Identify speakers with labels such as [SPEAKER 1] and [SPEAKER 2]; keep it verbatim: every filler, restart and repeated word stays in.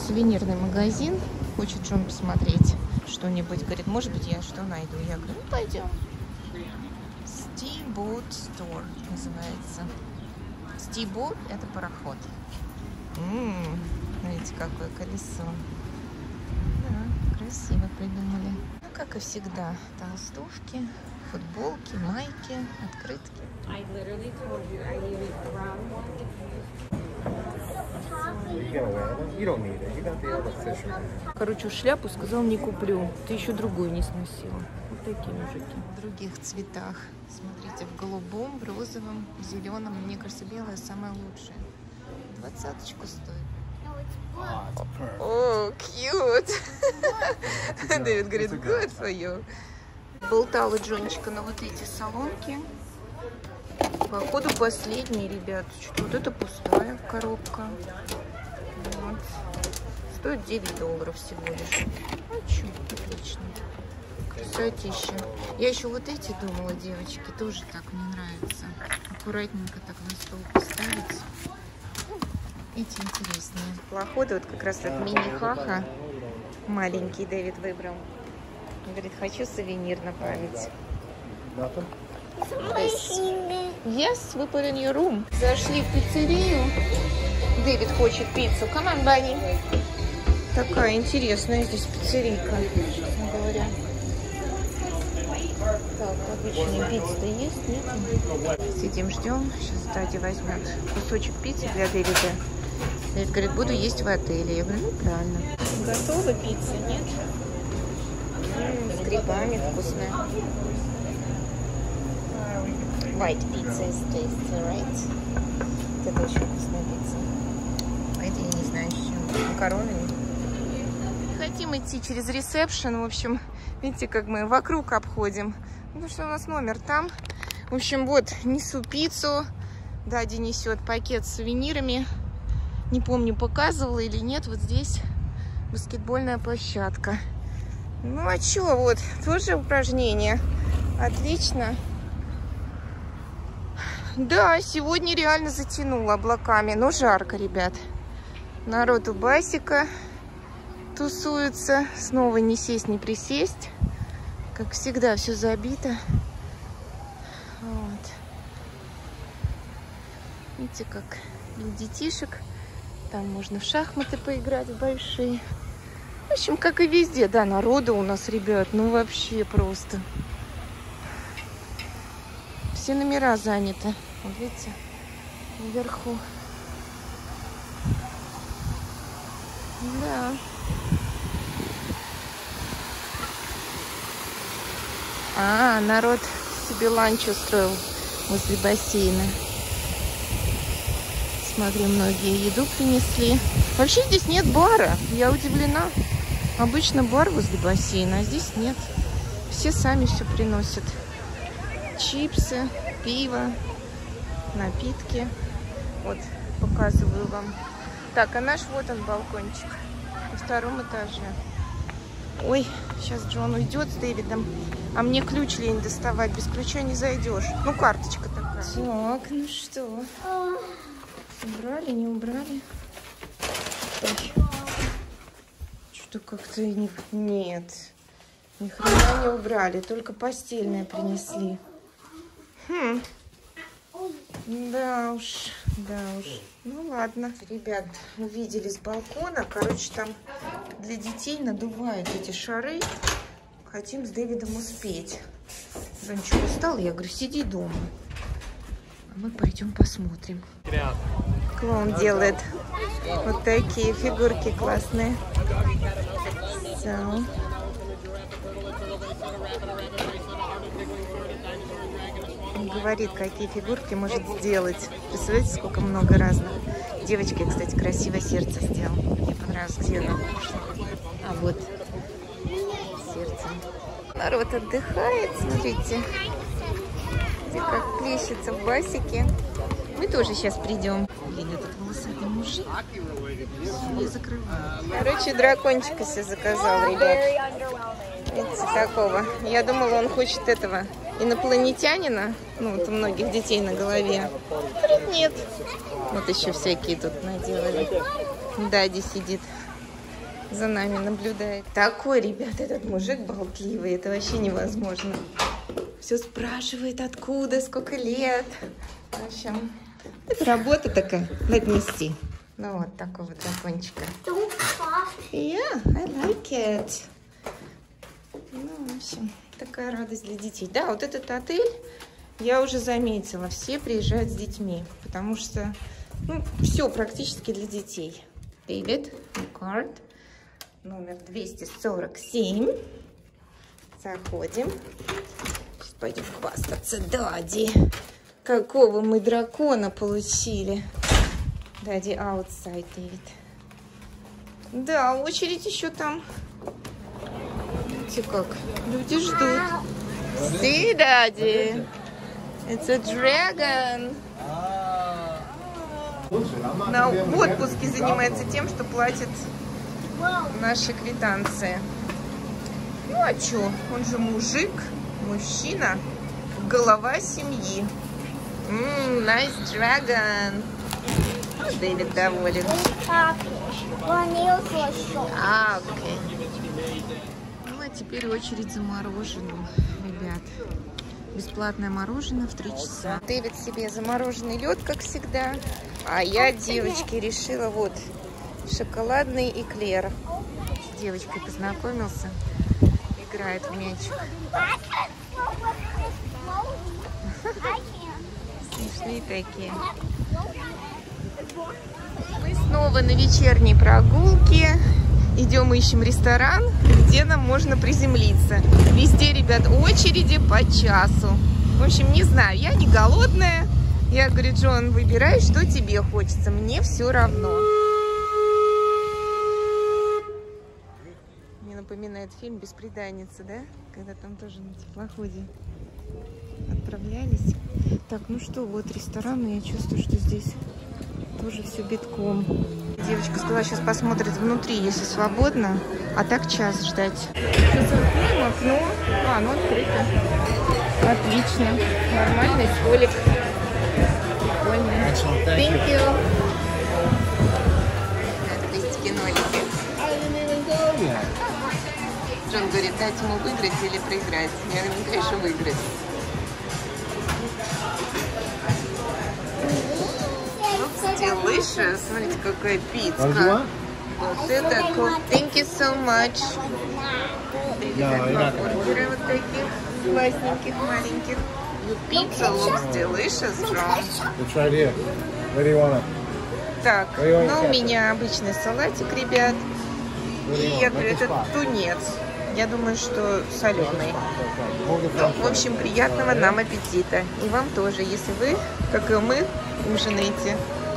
[SPEAKER 1] сувенирный магазин. Хочет Джон посмотреть что-нибудь. Говорит, может быть, я что найду. Я говорю, ну, пойдем. Steamboat Store называется. Steamboat – это пароход. М-м, смотрите, какое колесо. Да, красиво придумали. Ну, как и всегда, толстовки, футболки, майки, открытки. Короче, шляпу сказал, не куплю. Ты еще другую не сносила. Вот такие мужики. В других цветах. Смотрите, в голубом, в розовом, в зеленом. Мне кажется, белое самое лучшее. Двадцаточку стоит. О, cute. Дэвид говорит, good for you. Болтала Джонечка на вот эти салонки. Походу последний, ребят. Что-то вот это пустая коробка. Вот. Стоит девять долларов всего лишь. Ну что, отлично. Красотища. Я еще вот эти думала, девочки, тоже так мне нравится. Аккуратненько так на стол поставить. Эти интересные. Походу вот как раз этот мини-хаха. Маленький Дэвид выбрал. Он говорит, хочу сувенир на память. Yes, we put in your room. Зашли в пиццерию. Дэвид хочет пиццу. Come on, Bunny. Такая интересная здесь пиццерийка, честно говоря. Так, обычная пицца-то есть, нет? Сидим, ждем. Сейчас Дади возьмет кусочек пиццы для Дэвида. Дэвид говорит, буду есть в отеле. Я говорю, ну правильно. Готова пицца, нет? М-м, с грибами вкусная. White pizza is tasty, right? Это очень вкусная пицца. А это я не знаю, с чем. Макаронами. Хотим идти через ресепшн. В общем, видите, как мы вокруг обходим. Ну что у нас номер там. В общем, вот, несу пиццу. Дади несет пакет с сувенирами. Не помню, показывала или нет. Вот здесь баскетбольная площадка. Ну а что, вот, тоже упражнение. Отлично. Да, сегодня реально затянуло облаками, но жарко, ребят. Народ у басика тусуется. Снова не сесть, не присесть. Как всегда, все забито. Вот. Видите, как для детишек. Там можно в шахматы поиграть большие. В общем, как и везде, да, народу у нас, ребят, ну вообще просто. Все номера заняты. Вот видите, наверху. Да. А, народ себе ланч устроил возле бассейна. Смотрю, многие еду принесли. Вообще здесь нет бара. Я удивлена. Обычно бар возле бассейна, а здесь нет. Все сами все приносят. Чипсы, пиво, напитки. Вот, показываю вам. Так, а наш вот он балкончик. На втором этаже. Ой, сейчас Джон уйдет с Дэвидом. А мне ключ лень доставать. Без ключа не зайдешь. Ну, карточка такая. Так, ну что? Убрали, не убрали? Что-то как-то и не... Нет. Ни хрена не убрали. Только постельное принесли. Хм. Да уж, да уж. Ну ладно. Ребят, увидели с балкона. Короче, там для детей надувают эти шары. Хотим с Дэвидом успеть. Женечка устал, я говорю, сиди дома. А мы пойдем посмотрим. Клоун делает вот такие фигурки классные. So. Говорит, какие фигурки может сделать. Представляете, сколько много разных. Девочке, кстати, красивое сердце сделал. Мне понравилось, где оно. А вот сердце. Народ отдыхает, смотрите. Где как плещется в басике. Мы тоже сейчас придем. Блин, этот волосатый мужик не закрывает. Короче, дракончика себе заказал, ребят. Видите, такого. Я думала, он хочет этого инопланетянина. Ну, вот у многих детей на голове. Нет. Вот еще всякие тут наделали. Дади сидит. за нами наблюдает. Такой, ребят, этот мужик болтливый, это вообще невозможно. Все спрашивает, откуда, сколько лет. В общем, это работа такая, отнести. Ну вот такой вот закончик. Yeah, I like it. Ну, в общем, такая радость для детей. Да, вот этот отель, я уже заметила, все приезжают с детьми, потому что, ну, все практически для детей. Дэвид, карт, номер двести сорок семь. Заходим. Сейчас пойдем хвастаться. Дади, какого мы дракона получили. Дади outside, Дэвид. Да, очередь еще там. Видите как? Люди ждут. See, Daddy? It's a dragon. На, в отпуске занимается тем, что платит наши квитанции. Ну а чё? Он же мужик, мужчина, голова семьи. Ммм, nice dragon. Дэвид доволен. А, окей. Ну а теперь очередь за мороженым, ребят. Бесплатное мороженое в три часа. Дэвид себе замороженный лед, как всегда. А я, девочки, решила вот шоколадный эклер. С девочкой познакомился. Играет в мячик. Смешные такие. Мы снова на вечерней прогулке. Идем ищем ресторан, где нам можно приземлиться. Везде, ребят, очереди по часу. В общем, не знаю, я не голодная. Я говорю, Джон, выбирай, что тебе хочется. Мне все равно. Мне напоминает фильм «Бесприданница», да? Когда там тоже на теплоходе отправлялись. Так, ну что, вот ресторан, и я чувствую, что здесь тоже все битком. Девочка сказала, сейчас посмотрит внутри, если свободно, а так час ждать. Сейчас откроем окно. А, оно открыто. Отлично. Нормальный столик. Прикольно. Thank you. Листики, нолики. Джон говорит, дать ему выиграть или проиграть. Я говорю, ну, конечно, выиграть. Delicious. Смотрите, какая пицца. Вот это cool. Thank you so much. Бургеры вот таких классненьких, маленьких. Pizza looks delicious, John.
[SPEAKER 2] It's right here. Where do you want it?
[SPEAKER 1] Так, ну у меня обычный салатик, ребят. И я говорю, это тунец. Я думаю, что соленый. Ну, в общем, приятного нам аппетита. И вам тоже, если вы, как и мы, ужинаете.